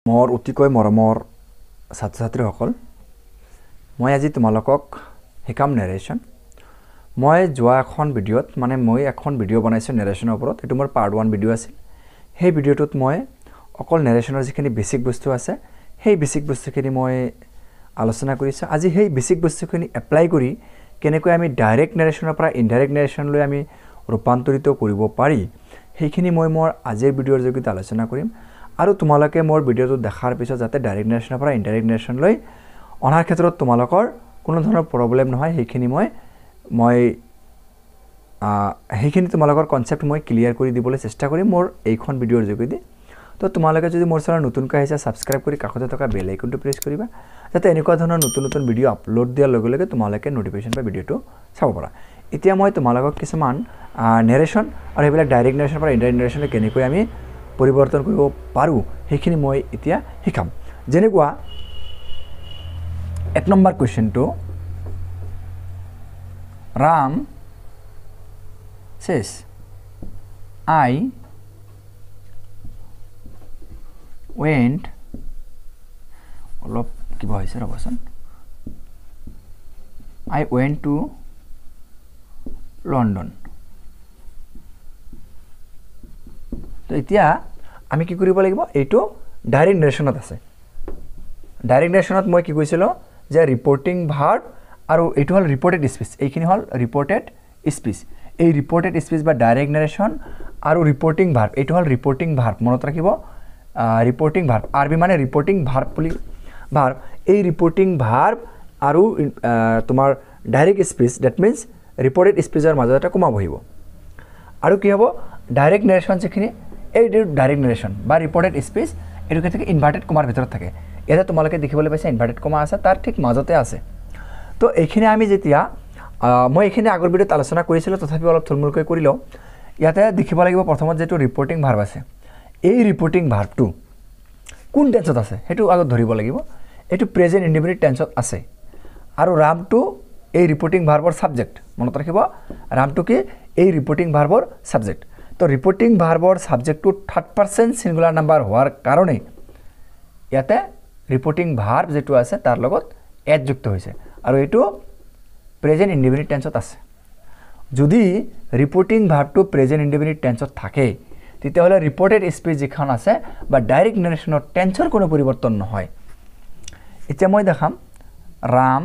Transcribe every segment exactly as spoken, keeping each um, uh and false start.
মোৰ অতিকৈ মৰমৰ ছাত্ৰ ছাত্ৰীসকল মই আজি তোমালোকক শিকাম নেৰেশ্যন মই যোৱা এখন ভিডিঅ'ত মানে মই এখন ভিডিঅ' বনাইছো নেৰেশ্যনৰ ওপৰত এটো মোৰ পাৰ্ট ওৱান ভিডিঅ' আছিল সেই ভিডিঅ'টোত মই অকল নেৰেশ্যনৰ যিখিনি বেসিক বস্তু আছে সেই বেসিক বস্তুখিনি মই আলোচনা কৰিছো আজি সেই বেসিক বস্তুখিনি এপ্লাই কৰি কেনেকৈ আমি ডাইৰেক্ট নেৰেশ্যনৰ পৰা ইনডাইৰেক্ট নেৰেশ্যন লৈ আমি ৰূপান্তৰিত কৰিব পাৰি সেইখিনি মই মোৰ আজিৰ ভিডিঅ'ৰ জৰিয়তে আলোচনা কৰিম আৰু তোমালোকে মোৰ ভিডিঅ'টো দেখাৰ পিছত যাতে ডাইৰেক্ট নেৰেশ্যনৰ পৰা ইনডাইৰেক্ট নেৰেশ্যন লৈ অনাৰ ক্ষেত্ৰত তোমালোকৰ কোনো ধৰণৰ প্ৰবলেম নহয় সেইখিনি মই মই সেইখিনি তোমালোকৰ কনসেপ্ট মই ক্লিয়াৰ কৰি দিবলৈ চেষ্টা কৰিম মোৰ এইখন ভিডিঅ'ৰ জৰিয়তে তো তোমালোকে যদি মোৰ চেনেল নতুনকৈ আহিছা সাবস্ক্ৰাইব কৰি কাষতে থকা বেল আইকনটো প্ৰেছ কৰিবা যাতে এনেকুৱা ধৰণৰ নতুন নতুন ভিডিঅ' আপলোড দিয়াৰ লগে লগে তোমালোকে নটিফিকেশন পাই ভিডিঅ'টো চাব পাৰা এতিয়া মই তোমালোকক কিছুমান নেৰেশ্যন আৰু এইবিলাক ডাইৰেক্ট নেৰেশ্যনৰ পৰা ইনডাইৰেক্ট নেৰেশ্যন কেনেকৈ আমি পৰিৱৰ্তন কৰিব পাৰো সেইখিনি মই এতিয়া শিকাম যেনেকুৱা এক নম্বৰ কোৱেশ্চনটো Ram says I went অলপ কিবা হৈছে ৰবচোন I went to London তো এতিয়া আমি কি কৰিব লাগিব এইটো ডাইৰেক্ট নেৰেশ্যনত আছে ডাইৰেক্ট নেৰেশ্যনত মই কি কৈছিল যে ৰিপৰ্টিং ভাৰ্ব আৰু এইটো হল ৰিপৰ্টেড স্পিচ এইখিনি হল ৰিপৰ্টেড স্পিচ এই ৰিপৰ্টেড স্পিচ বা ডাইৰেক্ট নেৰেশ্যন আৰু ৰিপৰ্টিং ভাৰ্ব এইটো হল ৰিপৰ্টিং ভাৰ্ব মনত ৰাখিব ৰিপৰ্টিং ভাৰ্ব আৰবি মানে ৰিপৰ্টিং ভাৰ্ব বুলি ভাৰ্ব এই ৰিপৰ্টিং ভাৰ্ব আৰু তোমাৰ direct speech that means reported স্পিচৰ মাজত এটা কমা বহিব আৰু কি হ'ব ডাইৰেক্ট নেৰেশ্যন যিখিনি এই ডাইৰেক্ট নেৰেশ্যন বা ৰিপৰ্টেড স্পিচ এটো কেতে ইনভাৰ্টেড কমাৰ ভিতৰত থাকে এটা তোমালোকে দেখিবলৈ পাইছা ইনভাৰ্টেড কমা আছে তাৰ ঠিক মাজতে আছে তো এইখিনি আমি যেতিয়া মই এইখিনি আগৰ ভিডিঅ'ত আলোচনা কৰিছিল তথাপি অলপ থুলমুলকৈ কৰি লও ইয়াতে দেখিব লাগিব প্ৰথমত যেটো ৰিপৰ্টিং ভাৰ্ব আছে এই ৰিপৰ্টিং ভাৰ্বটো কোন টেন্সত আছে হেতু আগত ধৰিব লাগিব এটো প্ৰেজেন্ট ইনডিফিনিট টেন্সত আছে আৰু ৰামটো এই ৰিপৰ্টিং ভাৰ্বৰ সাবজেক্ট মনত ৰাখিব ৰামটো কি এই ৰিপৰ্টিং ভাৰ্বৰ সাবজেক্ট তো ৰিপৰ্টিং ভাৰ্বৰ সাবজেক্টটো থাৰ্ড পারসন সিঙ্গুলার নাম্বার হোৱাৰ কাৰণে ইয়াতে ৰিপৰ্টিং ভাৰ্ব যেটো আছে তাৰ লগত এড যুক্ত হৈছে আৰু এটো প্ৰেজেন্ট ইনডিফিনিট টেন্সত আছে যদি ৰিপৰ্টিং ভাৰ্বটো প্ৰেজেন্ট ইনডিফিনিট টেন্সত থাকে তেতিয়া হলে ৰিপৰ্টেড স্পিচ যিখন আছে বা ডাইৰেক্ট নেৰেশ্যনৰ টেন্সৰ কোনো পৰিৱৰ্তন নহয় এতিয়া মই দেখাম ৰাম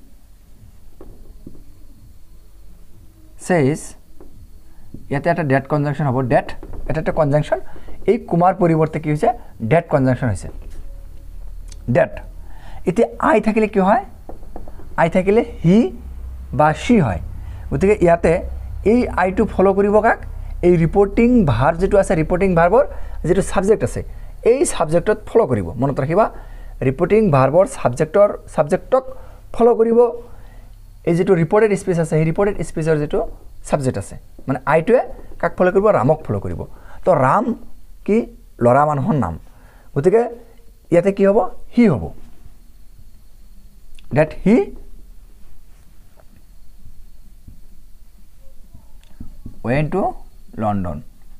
says ইয়াতে এটা ডেট কনজাংশন হ'ব ডেট এটা এটা কনজাংশন এই কুমাৰ পৰিৱৰ্তে কি হৈছে ডেট কনজাংশন হৈছে ডেট এতিয়া আই থাকিলে কি হয় আই থাকিলে হি বা শি হয় গতিকে ইয়াতে এই আইটো ফলো কৰিব কাক এই ৰিপৰ্টিং ভাৰ্ব যেটো আছে ৰিপৰ্টিং ভাৰ্বৰ যেটো সাবজেক্ট আছে এই সাবজেক্টত ফলো কৰিব মনত ৰাখিবা ৰিপৰ্টিং ভাৰ্বৰ সাবজেক্টৰ সাবজেক্টক ফলো কৰিব এই যেটো ৰিপৰ্টেড স্পিচ আছে এই ৰিপৰ্টেড স্পিচৰ যেটো সাবজেক্ট আছে মানে আইটোৱে কাক ফলো কৰিব ৰামক ফলো কৰিব তো ৰাম কি লৰা মানুহৰ নাম গতিকে ইয়াতে কি হ'ব হি হ'ব that he went to London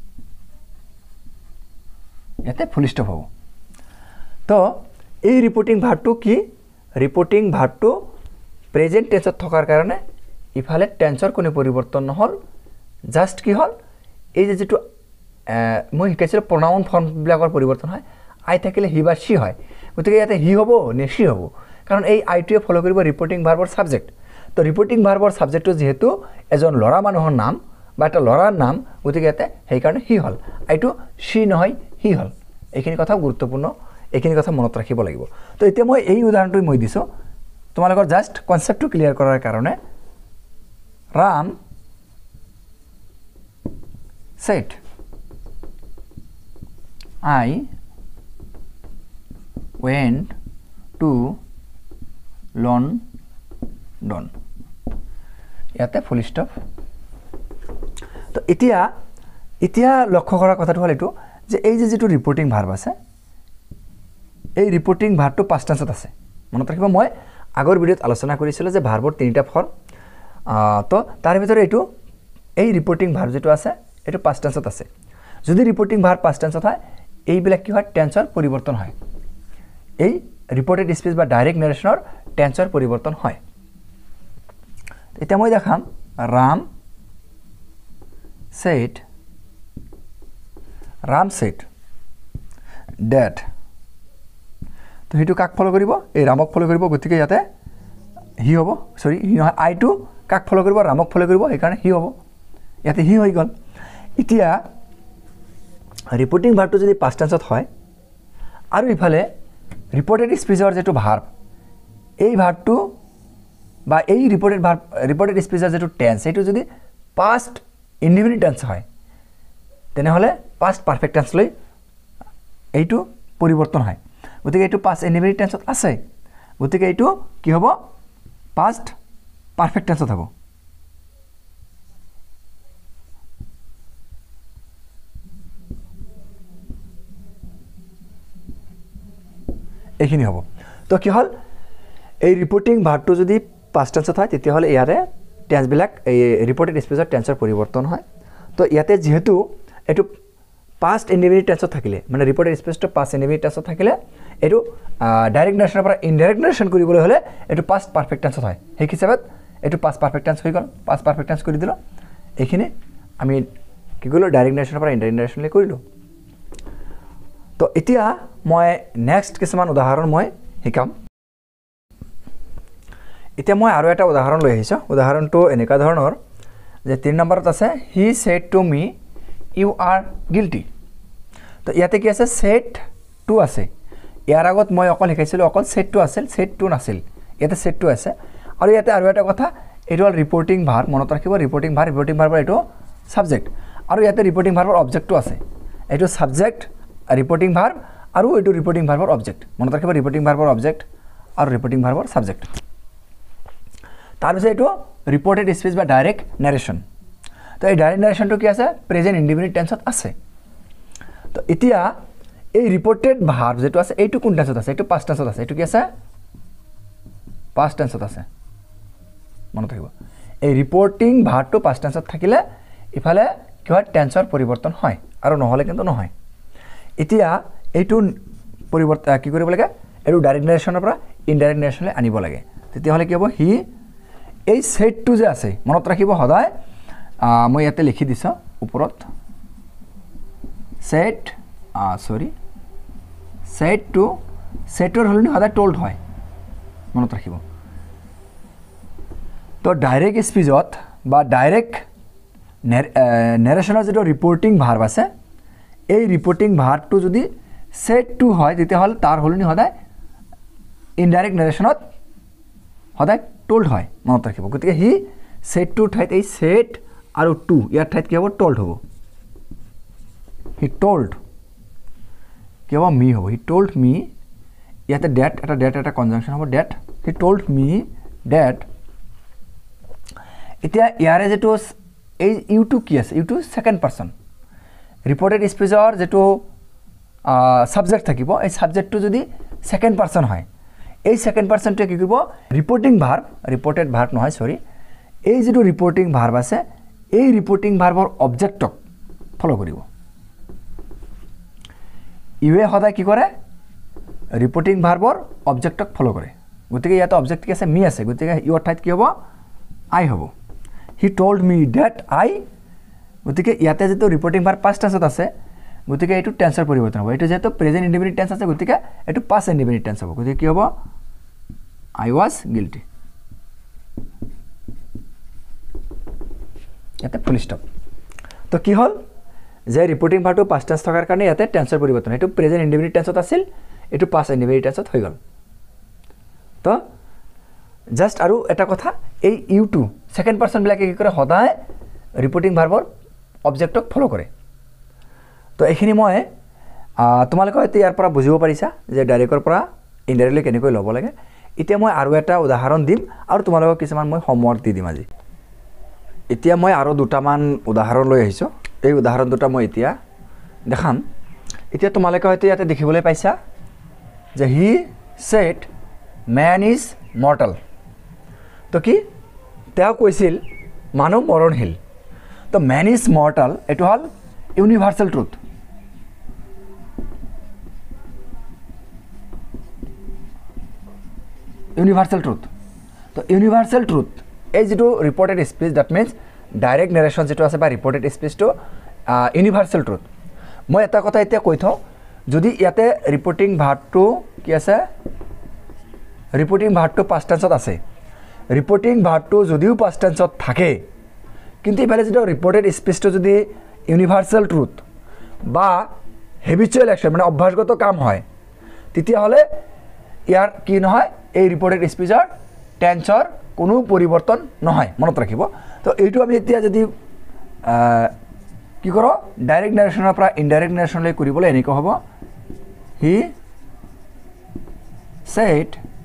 ইয়াতে ফুল স্টপ হ'ব তো এই ৰিপৰ্টিং ভাৰ্বটো কি ৰিপৰ্টিং ভাৰ্বটো প্ৰেজেন্ট টেন্সত থকাৰ কাৰণে ইফালে টেন্সৰ কোনো পৰিৱৰ্তন নহল জাস্ট কি হল এই যে যেটো মই শিকাইছিল প্ৰনাউন ফৰ্ম বিলাকৰ পৰিৱৰ্তন হয় আই থাকিলে হি বা শি হয় গতিকে ইয়াতে হি হ'ব নে শি হ'ব কাৰণ এই আইটোৱে ফলো কৰিব ৰিপৰ্টিং ভাৰ্বৰ সাবজেক্ট তো ৰিপৰ্টিং ভাৰ্বৰ সাবজেক্টটো যেহেতু এজন লৰা মানুহৰ নাম বা এটা লৰাৰ নাম গতিকে ইয়াতে সেই কাৰণে হি হল আইটো শি নহয় হি হল এইখিনি কথা গুৰুত্বপূৰ্ণ এইখিনি কথা মনত ৰাখিব লাগিব তো এতিয়া মই এই উদাহৰণটো মই দিছো তোমালোকৰ জাস্ট কনসেপ্টটো ক্লিয়াৰ কৰাৰ কাৰণে Ram said I went to London ইয়াতে ফুল স্টপ তো এতিয়া এতিয়া লক্ষ্য কৰা কথাটো হল এটো যে এই যে যেটো ৰিপৰ্টিং ভাৰ্ব আছে এই ৰিপৰ্টিং ভাৰ্বটো পাস্ট টেন্সত আছে মনত ৰাখিব মই আগৰ ভিডিঅ'ত আলোচনা কৰিছিল যে ভাৰ্বৰ তিনিটা ফৰ্ম তো তাৰ ভিতৰত এটো এই ৰিপৰ্টিং ভাৰ্ব যেটো আছে এটো পাস্ট টেন্সত আছে যদি ৰিপৰ্টিং ভাৰ্ব পাস্ট টেন্সত হয় এইবিলাক কি হয় টেন্সৰ পৰিৱৰ্তন হয় এই ৰিপৰ্টেড স্পীচ বা ডাইৰেক্ট নেৰেশ্যনৰ টেন্সৰ পৰিৱৰ্তন হয় এতিয়া মই দেখাম Ram said Ram said that তো হেতু কাক ফলো কৰিব এই ৰামক ফলো কৰিব গতিকে ইয়াতে হি হ'ব সৰি হি নহয় আই টু কাক ফলো কৰিব ৰামক ফলো কৰিব এই কাৰণে হি হ'ব ইয়াতে হি হৈ গল এতিয়া ৰিপৰ্টিং ভাৰ্বটো যদি পাষ্ট টেন্সত হয় আৰু ইফালে ৰিপৰ্টেড স্পীচৰ যেটো ভাৰ্ব এই ভাৰ্বটো বা এই ৰিপৰ্টেড ভাৰ্ব ৰিপৰ্টেড স্পীচৰ যেটো টেন্স এটো যদি পাষ্ট ইনডিফিনিট টেন্স হয় তেনেহলে পাষ্ট পারফেক্ট টেন্স লৈ এইটো পৰিৱৰ্তন হয় গতিকে এইটো পাষ্ট ইনডিফিনিট টেন্সত আছে গতিকে এইটো কি হ'ব পাষ্ট পারফেক্ট টেন্সত হ'ব এইখিনি হ'ব তো কি হল এই ৰিপৰ্টিং ভাৰ্বটো যদি পাষ্ট টেন্সত হয় তেতিয়া হলে ইয়াৰে টেন্স বিলাক এই ৰিপৰ্টেড স্পীচৰ টেন্সৰ পৰিৱৰ্তন হয় তো ইয়াতে যেহেতু এটো পাষ্ট ইনডিফিনিট টেন্সত থাকিলে মানে ৰিপৰ্টেড স্পীচটো পাষ্ট ইনডিফিনিট টেন্সত থাকিলে এটো ডাইৰেক্ট নেৰেশ্যনৰ পৰা ইনডাইৰেক্ট নেৰেশ্যন কৰিবলৈ হলে এটো পাষ্ট পারফেক্ট টেন্সত হয় সেই হিচাপত এটো পাষ্ট পারফেক্ট টেন্স হৈ গল পাষ্ট পারফেক্ট টেন্স কৰি দিলো এইখিনি আমি কি কৰিলো ডাইৰেক্ট নেৰেশ্যনৰ পৰা ইনডাইৰেক্ট নেৰেশ্যনলৈ কৰিলো তো এতিয়া মই নেক্সট কিছুমান উদাহৰণ মই শিকাম এতিয়া মই আৰু এটা উদাহৰণ লৈ আহিছো উদাহৰণটো এনেকা ধৰণৰ যে তিন নম্বৰত আছে he said to me you are guilty তো ইয়াতে কি আছে সেড টু আছে ইয়াৰ আগত মই অকল শিকাইছিলো অকল সেড টু আছিল সেড টু নাছিল ইয়াতে সেড টু আছে আৰু ইয়াতে আৰু এটা কথা এটো হল ৰিপৰ্টিং ভাৰ্ব মনত ৰাখিব ৰিপৰ্টিং ভাৰ্ব ৰিপৰ্টিং ভাৰ্বৰ এটো সাবজেক্ট আৰু ইয়াতে ৰিপৰ্টিং ভাৰ্বৰ অবজেক্টটো আছে এটো সাবজেক্ট ৰিপৰ্টিং ভাৰ্ব আৰু এটো ৰিপৰ্টিং ভাৰ্বৰ অবজেক্ট মনত ৰাখিব ৰিপৰ্টিং ভাৰ্বৰ অবজেক্ট আৰু ৰিপৰ্টিং ভাৰ্বৰ সাবজেক্ট তাৰ পিছত এটো ৰিপৰ্টেড স্পীচ বা ডাইৰেক্ট নেৰেশ্যন তো এই ডাইৰেক্ট নেৰেশ্যনটো কি আছে প্ৰেজেন্ট ইনডিফিনিট টেন্সত আছে তো এতিয়া এই ৰিপৰ্টেড ভাৰ্ব যেটো আছে এইটো কোন টেন্সত আছে এইটো পাষ্ট টেন্সত আছে এইটো কি আছে পাষ্ট টেন্সত আছে মনত ৰাখিব এই ৰিপৰ্টিং ভাৰ্বটো পাষ্ট টেন্সত থাকিলে ইফালে কি হয় টেন্সৰ পৰিৱৰ্তন হয় আৰু নহলে কিন্তু নহয় এতিয়া এইটো পৰিৱৰ্তন কি কৰিব লাগে এটো ডাইৰেক্ট নেৰেশ্যনৰ পৰা ইনডাইৰেক্ট নেৰেশ্যনলৈ আনিব লাগে তেতিয়া হলে কি হ'ব হি এই সেড টু যে আছে মনত ৰাখিব সদায় মই ইয়াতে লিখি দিছো ওপৰত সেড সৰি সেড টু সেটৰ হলনি সদায় টোল্ড হয় মনত ৰাখিব তো ডাইৰেক্ট স্পীচত বা ডাইৰেক্ট নেৰেশ্যনৰ যেটো ৰিপৰ্টিং ভাৰ্ব আছে এই ৰিপৰ্টিং ভাৰ্বটো যদি সেড টু হয় তেতিয়া হল তাৰ হলনি সদায় ইনডাইৰেক্ট নেৰেশ্যনত সদায় টোল্ড হয় মনত ৰাখিব গতিকে হি সেড টু ঠাইত এই সেড আৰু টু ইয়াৰ ঠাইত কি হ'ব টোল্ড হ'ব হি টোল্ড কি হ'ব মি হ'ব হি টোল্ড মি ইয়াতে ডেট এটা ডেট এটা কনজাংশন হ'ব that he told me that এতিয়া ইয়াৰে যেটো এই ইউ টু কি আছে ইউ টু সেকেন্ড পারসন ৰিপৰ্টেড স্পীচৰ যেটো সাবজেক্ট থাকিব এই সাবজেক্টটো যদি সেকেন্ড পারসন হয় এই সেকেন্ড পারসনটো কি কৰিব ৰিপৰ্টিং ভাৰ্ব ৰিপৰ্টেড ভাৰ্ব নহয় সৰি এই যেটো ৰিপৰ্টিং ভাৰ্ব আছে এই ৰিপৰ্টিং ভাৰ্বৰ অবজেক্টক ফলো কৰিব ইৱে সদায় কি কৰে ৰিপৰ্টিং ভাৰ্বৰ অবজেক্টক ফলো কৰে গতিকে ইয়াতে অবজেক্ট কি আছে মি আছে গতিকে ইওৰ ঠাইত কি হ'ব আই হ'ব হি টোল্ড মি দ্যাট আই গতিকে ইয়াতে যেটো ৰিপৰ্টিং ভাৰ্ব পাষ্ট টেন্সত আছে গতিকে এটো টেন্সৰ পৰিৱৰ্তন হ'ব এটো যেটো প্ৰেজেন্ট ইনডিফিনিট টেন্স আছে গতিকে এটো পাষ্ট ইনডিফিনিট টেন্স হ'ব গতিকে কি হ'ব আই ওয়াজ গিল্টি ইয়াতে ফুল স্টপ তো কি হল যে ৰিপৰ্টিং ভাৰ্বটো পাষ্ট টেন্স থকাৰ কাৰণে ইয়াতে টেন্সৰ পৰিৱৰ্তন এটো প্ৰেজেন্ট ইনডিফিনিট টেন্সত আছিল এটো পাষ্ট ইনডিফিনিট টেন্সত হৈ গল তো জাস্ট আৰু এটা কথা এই ইউ টু সেকেন্ড পারসন বিলাকে কি কৰে সদায় ৰিপৰ্টিং ভাৰ্বৰ অবজেক্টক ফলো কৰে তো এইখিনি মই তোমালোকে হয়তো ইয়াৰ পৰা বুজিব পাৰিছা যে ডাইৰেক্টৰ পৰা ইনডাইৰেক্টলি কেনেকৈ ল'ব লাগে এতিয়া মই আৰু এটা উদাহৰণ দিম আৰু তোমালোকক কিছুমান মই হোমৱৰ্ক দি দিম আজি এতিয়া মই আৰু দুটামান উদাহৰণ লৈ আহিছো এই উদাহৰণ দুটা মই এতিয়া দেখাম এতিয়া তোমালোকে হয়তো ইয়াতে দেখিবলৈ পাইছা যে he said man is mortal তো কি তেওঁ কৈছিল মানৱ মৰণশীল তো ম্যান ইজ মৰ্টেল এটো হল ইউনিভাৰ্সাল ট্ৰুথ ইউনিভাৰ্চেল ট্ৰুথ তো ইউনিভাৰ্চেল ট্ৰুথ এই যিটো reported speech that means direct narration যিটো আছে বা ৰিপৰ্টেড স্পীচটো ইউনিভাৰ্চেল ট্ৰুথ মই এটা কথা এতিয়া কৈ থওঁ যদি ইয়াতে ৰিপৰ্টিং ভাৰ্বটো কি আছে ৰিপৰ্টিং ভাৰ্বটো পাষ্ট টেন্সত আছে ৰিপৰ্টিং ভাৰ্বটো যদিও পাষ্ট টেন্সত থাকে কিন্তু ইফালে যিটো ৰিপৰ্টেড স্পীচটো যদি ইউনিভাৰ্চেল ট্ৰুথ বা হেবিচুৱেল একশ্যন মানে অভ্যাসগত কাম হয় তেতিয়াহ'লে ইয়াৰ কি নহয় এই ৰিপৰ্টেড স্পীচৰ টেন্সৰ কোনো পৰিৱৰ্তন নহয় মনত ৰাখিব তো এইটো আমি এতিয়া যদি কি কৰোঁ ডাইৰেক্ট নেৰেশ্যনৰ পৰা ইনডাইৰেক্ট নেৰেশ্যনলৈ কৰিবলৈ এনেকুৱা হ'ব হি ছেড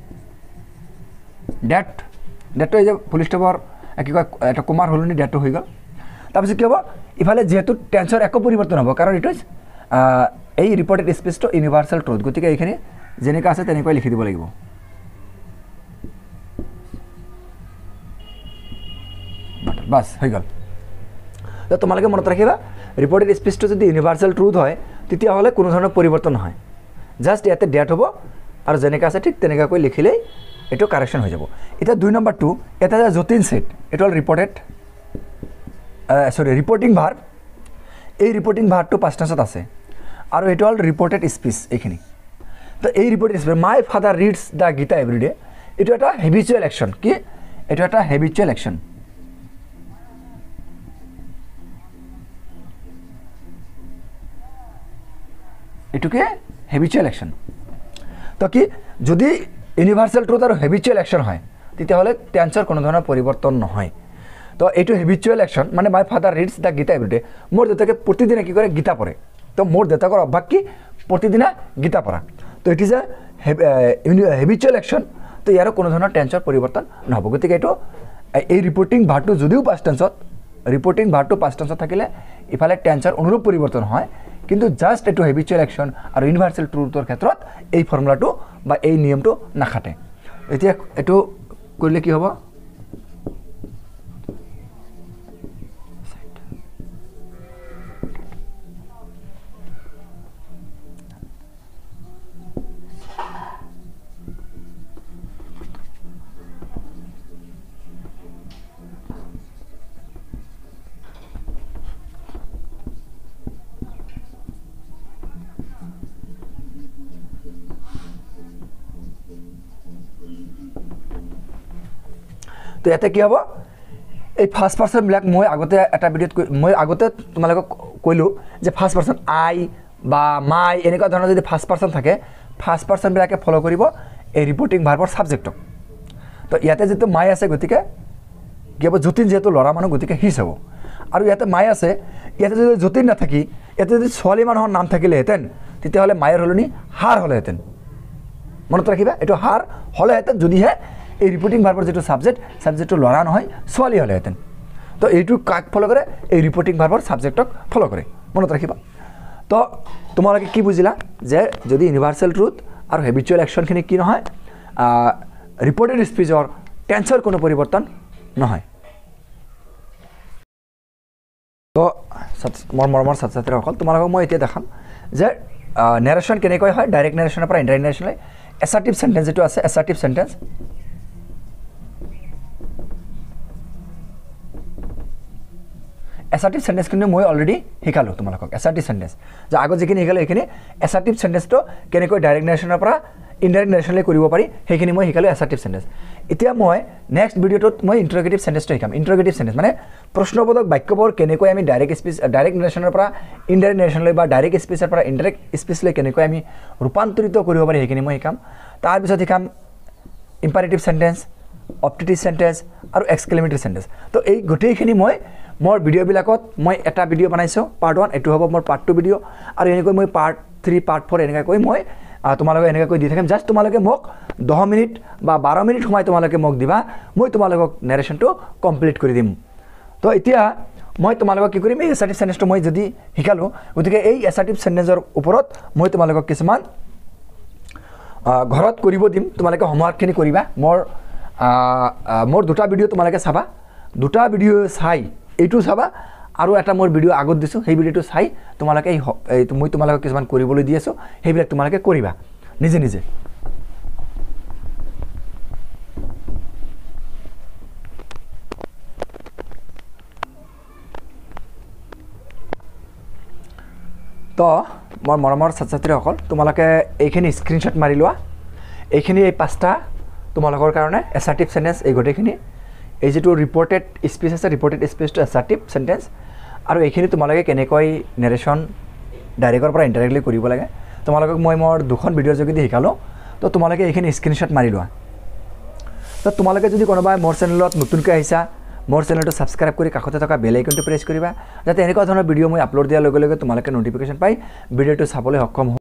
ডেট ডেটটো এই যে ফুল ষ্টপৰ কি কয় এটা কুমাৰ সলনি ডেটটো হৈ গ'ল তাৰপিছত কি হ'ব ইফালে যিহেতু টেন্সৰ একো পৰিৱৰ্তন হ'ব কাৰণ এইটো এই ৰিপৰ্টেড স্পীচটো ইউনিভাৰ্চেল ট্ৰুথ গতিকে এইখিনি যেনেকৈ আছে তেনেকৈ লিখি দিব লাগিব বাছ হৈ গ'ল তো তোমালোকে মনত ৰাখিবা ৰিপৰ্টেড স্পীচটো যদি ইউনিভাৰ্চেল ট্ৰুথ হয় তেতিয়াহ'লে কোনো ধৰণৰ পৰিৱৰ্তন নহয় জাষ্ট ইয়াতে ডেট হ'ব আৰু যেনেকৈ আছে ঠিক তেনেকুৱাকৈ লিখিলেই এইটো কাৰেকশ্যন হৈ যাব এতিয়া দুই নম্বৰটো এটা যে যতীন ছেট এইটো হ'ল ৰিপৰ্টেড চৰি ৰিপৰ্টিং ভাৰ্ব এই ৰিপৰ্টিং ভাৰ্বটো পাষ্ট টেন্সত আছে আৰু এইটো হ'ল ৰিপৰ্টেড স্পীচ এইখিনি তো এই reported speech my father reads the Gita everyday এইটো এটা হেবিচুৱেল একশ্যন কি এইটো এটা হেবিচুৱেল একশ্যন এইটোকে হেবিচুৱেল একশ্যন তো কি যদি ইউনিভাৰ্চেল ট্ৰুথ আৰু হেবিচুৱেল একশ্যন হয় তেতিয়াহ'লে টেন্সৰ কোনো ধৰণৰ পৰিৱৰ্তন নহয় তো এইটো হেবিচুৱেল একশ্যন মানে my father reads the Gita everyday মোৰ দেউতাকে প্ৰতিদিনে কি কৰে গীতা পঢ়ে তো মোৰ দেউতাকৰ অভ্যাস কি প্ৰতিদিনে গীতা পঢ়া তো it is a habitual action তো ইয়াৰো কোনো ধৰণৰ টেন্সৰ পৰিৱৰ্তন নহ'ব গতিকে এইটো এই ৰিপৰ্টিং ভাৰ্বটো যদিও পাষ্ট টেন্সত ৰিপৰ্টিং ভাৰ্বটো পাষ্ট টেন্সত থাকিলে ইফালে টেন্সৰ অনুৰূপ পৰিৱৰ্তন হয় কিন্তু জাষ্ট এইটো হেবিচুৱেল একশ্যন আৰু ইউনিভাৰ্চেল ট্ৰুথৰ ক্ষেত্ৰত এই ফৰ্মুলাটো বা এই নিয়মটো নাখাটে এতিয়া এইটো কৰিলে কি হ'ব তো ইয়াতে কি হ'ব এই ফাৰ্ষ্ট পাৰ্চনবিলাক মই আগতে এটা ভিডিঅ'ত মই আগতে তোমালোকক কৈলোঁ যে ফাৰ্ষ্ট পাৰ্চন আই বা মাই এনেকুৱা ধৰণৰ যদি ফাৰ্ষ্ট পাৰ্চন থাকে ফাৰ্ষ্ট পাৰ্চনবিলাকে ফ'ল' কৰিব এই ৰিপৰ্টিং ভাৰ্বৰ ছাবজেক্টক তো ইয়াতে যিটো মাই আছে গতিকে কি হ'ব যতীন যিহেতু ল'ৰা মানুহ গতিকে হিচ হ'ব আৰু ইয়াতে মাই আছে ইয়াতে যদি যতীন নাথাকি ইয়াতে যদি ছোৱালী মানুহৰ নাম থাকিলেহেঁতেন তেতিয়াহ'লে মায়ৰ সলনি হাৰ হ'লেহেঁতেন মনত ৰাখিবা এইটো হাৰ হ'লেহেঁতেন যদিহে এই ৰিপৰ্টিং ভাৰ্বৰ যিটো ছাবজেক্ট ছাবজেক্টটো ল'ৰা নহয় ছোৱালী হ'লেহেঁতেন তো এইটো কাক ফ'ল' কৰে এই ৰিপৰ্টিং ভাৰ্বৰ ছাবজেক্টক ফ'ল' কৰে মনত ৰাখিবা তো তোমালোকে কি বুজিলা যে যদি ইউনিভাৰ্চেল ট্ৰুথ আৰু হেবিচুৱেল একশ্যনখিনি কি নহয় ৰিপৰ্টেড স্পীচৰ টেন্সৰ কোনো পৰিৱৰ্তন নহয় তো মোৰ মৰমৰ ছাত্ৰ ছাত্ৰীসকল তোমালোকক মই এতিয়া দেখাম যে নেৰেশ্যন কেনেকৈ হয় ডাইৰেক্ট নেৰেশ্যনৰ পৰা ইনডাইৰেক্ট নেৰেশ্যনলৈ এছাৰ্টিভ চেণ্টেঞ্চ যিটো আছে এছাৰ্টিভ চেণ্টেঞ্চ এছাৰ্টিভ চেণ্টেঞ্চখিনি মই অলৰেডি শিকালোঁ তোমালোকক এছাৰ্টিভ চেণ্টেঞ্চ যে আগত যিখিনি শিকালোঁ সেইখিনি এছাৰ্টিভ চেণ্টেঞ্চটো কেনেকৈ ডাইৰেক্ট নেৰেশ্যনৰ পৰা ইনডাইৰেক্ট নেৰেশ্যনলৈ কৰিব পাৰি সেইখিনি মই শিকালোঁ এছাৰ্টিভ চেণ্টেঞ্চ এতিয়া মই নেক্সট ভিডিঅ'টোত মই ইণ্টাৰগেটিভ চেণ্টেঞ্চটো শিকাম ইণ্টাৰগেটিভ চেণ্টেঞ্চ মানে প্ৰশ্নবোধক বাক্যবোৰ কেনেকৈ আমি ডাইৰেক্ট স্পীচ ডাইৰেক্ট নেৰেশ্যনৰ পৰা ইনডাইৰেক্ট নেৰেশ্যনলৈ বা ডাইৰেক্ট স্পীচৰ পৰা ইনডাইৰেক্ট স্পীচলৈ কেনেকৈ আমি ৰূপান্তৰিত কৰিব পাৰি সেইখিনি মই শিকাম তাৰপিছত শিকাম ইম্পাৰেটিভ চেণ্টেঞ্চ অপটেটিভ চেণ্টেঞ্চ আৰু এক্সক্লেমেটৰী চেণ্টেঞ্চ তো এই গোটেইখিনি মই মোৰ ভিডিঅ'বিলাকত মই এটা ভিডিঅ' বনাইছোঁ পাৰ্ট ওৱান এইটো হ'ব মোৰ পাৰ্ট টু ভিডিঅ' আৰু এনেকৈ মই পাৰ্ট থ্ৰী পাৰ্ট ফ'ৰ এনেকৈ মই তোমালোকে এনেকৈ দি থাকিম জাষ্ট তোমালোকে মোক দহ মিনিট বা বাৰ মিনিট সময় তোমালোকে মোক দিবা মই তোমালোকক নেৰেশ্যনটো কমপ্লিট কৰি দিম তো এতিয়া মই তোমালোকক কি কৰিম এই এছাৰ্টিভ চেণ্টেঞ্চটো মই যদি শিকালোঁ গতিকে এই এছাৰ্টিভ চেণ্টেঞ্চৰ ওপৰত মই তোমালোকক কিছুমান ঘৰত কৰিব দিম তোমালোকে হোমৱৰ্কখিনি কৰিবা মোৰ মোৰ দুটা ভিডিঅ' তোমালোকে চাবা দুটা ভিডিঅ' চাই এইটো চাবা আৰু এটা মোৰ ভিডিঅ' আগত দিছোঁ সেই ভিডিঅ'টো চাই তোমালোকে এই মই তোমালোকক কিছুমান কৰিবলৈ দি আছোঁ সেইবিলাক তোমালোকে কৰিবা নিজে নিজে তো মোৰ মৰমৰ ছাত্ৰ ছাত্ৰীসকল তোমালোকে এইখিনি স্ক্ৰীনশ্বট মাৰি লোৱা এইখিনি এই পাঁচটা তোমালোকৰ কাৰণে এছাৰ্টিভ সেন্টেন্স এই গোটেইখিনি এই যেটো ৰিপৰ্টেড স্পীচ আছে ৰিপৰ্টেড স্পীচটো এছাৰ্টিভ সেন্টেন্স আৰু এইখিনি তোমালোকে কেনেকৈ নেৰেশ্যন ডাইৰেক্টৰ পৰা ইনডাইৰেক্টলি কৰিব লাগে তোমালোকক মই মোৰ দুখন ভিডিঅ'ৰ যোগেদি শিকালো তো তোমালোকে এইখিনি স্ক্ৰীনশ্বট মাৰি লোৱা তো তোমালোকে যদি কোনোবাই মোৰ চেনেলত নতুনকৈ আহিছা মোৰ চেনেলটো সাবস্ক্ৰাইব কৰি কাষতে থকা বেল আইকনটো প্ৰেছ কৰিবা যাতে এনেকুৱা ধৰণৰ ভিডিঅ' মই আপলোড দিয়াৰ লগে লগে তোমালোকে নটিফিকেশ্যন পাই ভিডিঅ'টো চাবলৈ সক্ষম